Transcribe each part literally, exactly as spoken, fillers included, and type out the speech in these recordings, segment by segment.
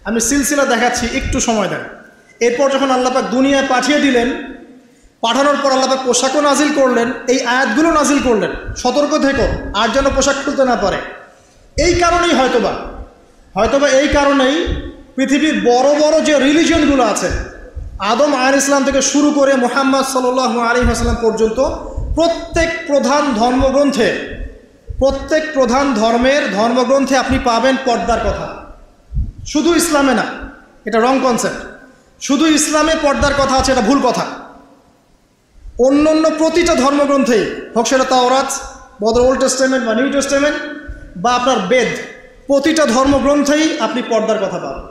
আমি সিলসিলা দেখাচ্ছি, একটু সময় দেন। এরপর যখন আল্লাহ পাক দুনিয়ায় পাঠিয়ে দিলেন, পাঠানোর পর আল্লাহ পাক পোশাকও নাজিল করলেন, এই আয়াতগুলো নাজিল করলেন, সতর্ক থেকো আর যেন পোশাক খুলতে না পারে। এই কারণেই হয়তোবা হয়তোবা এই কারণেই পৃথিবীর বড় বড় যে রিলিজিয়নগুলো আছে, আদম আলাইহিস ইসলাম থেকে শুরু করে মুহাম্মদ সাল্লাল্লাহু আলাইহি ওয়াসাল্লাম পর্যন্ত প্রত্যেক প্রধান ধর্মগ্রন্থে প্রত্যেক প্রধান ধর্মের ধর্মগ্রন্থে আপনি পাবেন পর্দার কথা। শুধু ইসলামে না, এটা রং কনসেপ্ট। শুধু ইসলামে পর্দার কথা আছে, এটা ভুল কথা। অন্য অন্য প্রতিটা ধর্মগ্রন্থেই, হোক সেটা তাওরাত, বদর ওল্ড টেস্টামেন্ট বা নিউ টেস্টামেন্ট বা আপনার বেদ, প্রতিটা ধর্মগ্রন্থেই আপনি পর্দার কথা পাবেন।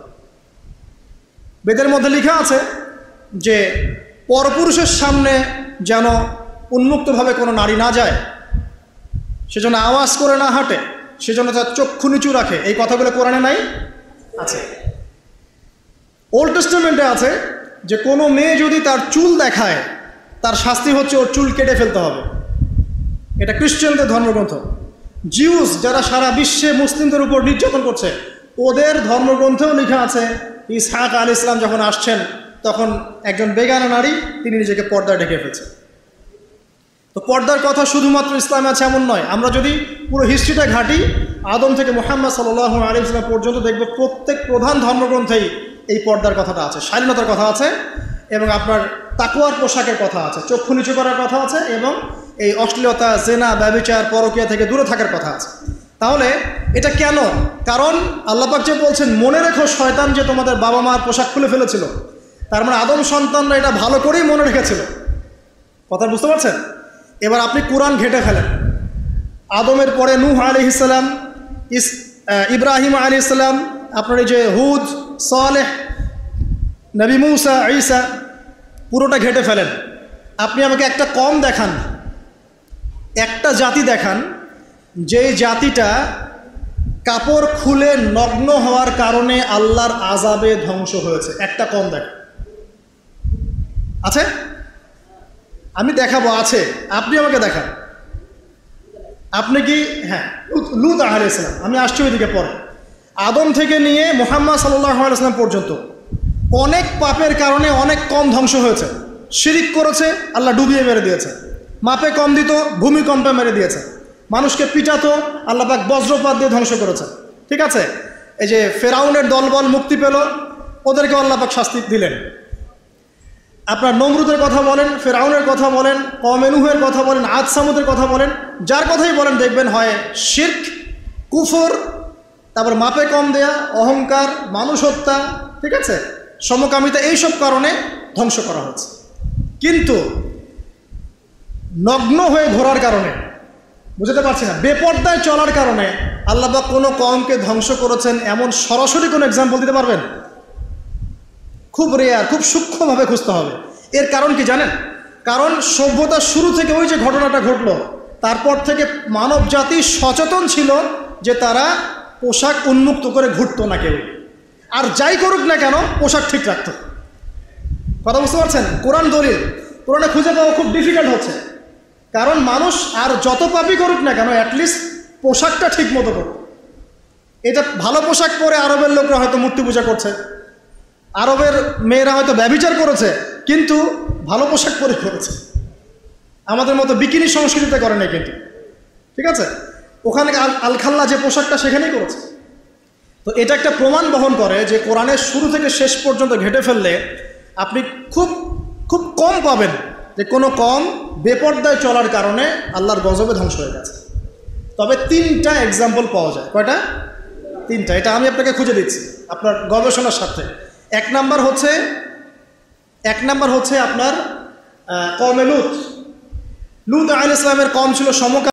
বেদের মধ্যে লেখা আছে যে পরপুরুষের সামনে যেন উন্মুক্তভাবে কোনো নারী না যায়, সেজন্য আওয়াজ করে না হাঁটে, সেজন্য তার চক্ষু নিচু রাখে। এই কথাগুলো কোরআনে নাই? আছে। ওল্ড টেস্টামেন্টে আছে যে কোনো মেয়ে যদি তার চুল দেখায়, তার শাস্তি হচ্ছে ওর চুল কেটে ফেলতে হবে। এটা খ্রিস্টানদের ধর্মগ্রন্থ। জিউস যারা সারা বিশ্বে মুসলিমদের উপর নির্যাতন করছে, ওদের ধর্মগ্রন্থেও লেখা আছে ইসহাক আলাইহিস সালাম যখন আসছেন তখন একজন বেগানা নারী তিনি নিজেকে পর্দায় ঢেকে ফেলছেন। তো পর্দার কথা শুধুমাত্র ইসলামে আছে এমন নয়। আমরা যদি পুরো হিস্ট্রিটা ঘাঁটি, আদম থেকে মুহাম্মদ সাল্লাল্লাহু আলাইহি ওয়াসাল্লাম পর্যন্ত দেখব প্রত্যেক প্রধান ধর্মগ্রন্থেই এই পর্দার কথাটা আছে, স্বাধীনতার কথা আছে, এবং আপনার তাকওয়ার পোশাকের কথা আছে, চক্ষু নিচু করার কথা আছে, এবং এই অশ্লীলতা, জেনা, ব্যভিচার, পরকীয়া থেকে দূরে থাকার কথা আছে। তাহলে এটা কেন? কারণ আল্লাহ পাক যে বলছেন মনে রেখো শয়তান যে তোমাদের বাবা মার পোশাক খুলে ফেলেছিল, তার মানে আদম সন্তানরা এটা ভালো করেই মনে রেখেছিল। কথা বুঝতে পারছেন? এবার আপনি কোরআন ঘেঁটে ফেলেন। আদমের পরে নূহ আলাইহিস সালাম, ইস ইব্রাহিম আলাইহিস সালাম, আপনার এই যে হুদ, সালেহ, নবী মুসা, ঈসা, পুরোটা ঘেঁটে ফেলেন। আপনি আমাকে একটা কম দেখান, একটা জাতি দেখান যে জাতিটা কাপড় খুলে নগ্ন হওয়ার কারণে আল্লাহর আযাবে ধ্বংস হয়েছে। একটা কম দেখান। আছে? আমি দেখাবো, আছে। আপনি আমাকে দেখান। আপনি কি? হ্যাঁ, লূত আলাইহিস সালাম। আমি আসছি ওইদিকে পরে। আদম থেকে নিয়ে মুহাম্মদ সাল্লাল্লাহু আলাইহি ওয়াসাল্লাম পর্যন্ত অনেক পাপের কারণে অনেক কম ধ্বংস হয়েছে। শিরিক করেছে, আল্লাহ ডুবিয়ে মেরে দিয়েছে। মাপে কম দিত, ভূমিকম্পে মেরে দিয়েছে। মানুষকে পিটাতো, আল্লাহ পাক বজ্রপাত দিয়ে ধ্বংস করেছে। ঠিক আছে? এই যে ফেরাউনের দলবল মুক্তি পেল, ওদেরকে আল্লাহ পাক শাস্তি দিলেন। আপনার নমরুদের কথা বলেন, ফেরাউনের কথা বলেন, কওমে নূহের কথা বলেন, আদ সামুদের কথা বলেন, যার কথাই বলেন দেখবেন হয় শিরক, কুফর, তারপর মাপে কম দেয়া, অহংকার, মানুষ হত্যা, ঠিক আছে, সমকামিতা, এইসব কারণে ধ্বংস করা হচ্ছে। কিন্তু নগ্ন হয়ে ঘোরার কারণে, বুঝতে পারছি না, বেপর্দায় চলার কারণে আল্লাহ পাক কোনো কওমকে ধ্বংস করেছেন এমন সরাসরি কোনো এক্সাম্পল দিতে পারবেন? খুব রেয়ার, খুব সূক্ষ্মভাবে খুঁজতে হবে। এর কারণ কি জানেন? কারণ সভ্যতার শুরু থেকে ওই যে ঘটনাটা ঘটলো, তারপর থেকে মানব জাতি সচেতন ছিল যে তারা পোশাক উন্মুক্ত করে ঘুরতো না কেউ, আর যাই করুক না কেন পোশাক ঠিক রাখতো। কথা বুঝতে পারছেন? কোরআন দলিল, কোরআনে খুঁজে পাওয়া খুব ডিফিকাল্ট হচ্ছে। কারণ মানুষ আর যত পাপই করুক না কেন অ্যাটলিস্ট পোশাকটা ঠিক মতো করুক। এটা ভালো পোশাক পরে আরবের লোকরা হয়তো মূর্তি পূজা করছে, আরবের মেয়েরা হয়তো ব্যভিচার করেছে, কিন্তু ভালো পোশাক পরে করেছে। আমাদের মতো বিকিনি সংস্কৃতিতে করে নাই কিন্তু, ঠিক আছে? ওখানে আলখাল্লা যে পোশাকটা সেখানেই করেছে। তো এটা একটা প্রমাণ বহন করে যে কোরআনের শুরু থেকে শেষ পর্যন্ত ঘেঁটে ফেললে আপনি খুব খুব কম পাবেন যে কোনো কম বেপর্দায় চলার কারণে আল্লাহর গজবে ধ্বংস হয়ে গেছে। তবে তিনটা এক্সাম্পল পাওয়া যায়। কয়টা? তিনটা। এটা আমি আপনাকে খুঁজে দিচ্ছি আপনার গবেষণার স্বার্থে। এক নাম্বার হচ্ছে এক নাম্বার হচ্ছে আপনার কওমে লূত। লূত আলাইহিস সালামের কওম ছিল সমকামী।